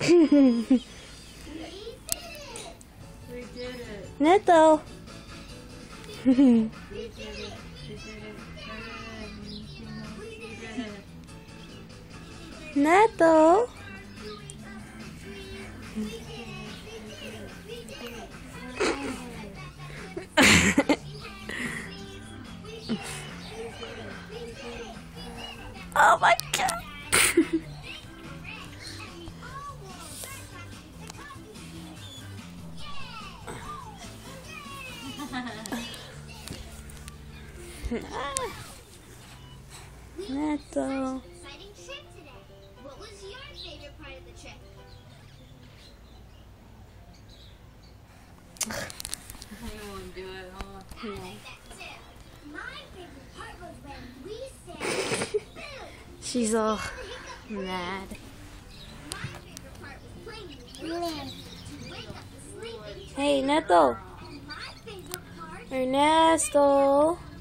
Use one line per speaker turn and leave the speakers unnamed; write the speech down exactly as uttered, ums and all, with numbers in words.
We did it.
Neto.
We did it. We did it. We did it.
Neto. Oh my god. Neto.
Exciting trip today. What was your favorite part of the trip?
I won't do it, huh?
I like that too. My favorite part was when we said boo.
She's all mad.
My favorite part was playing with Wilson to wake up the sleeping.
Hey, Neto.
And my favorite part
Ernesto.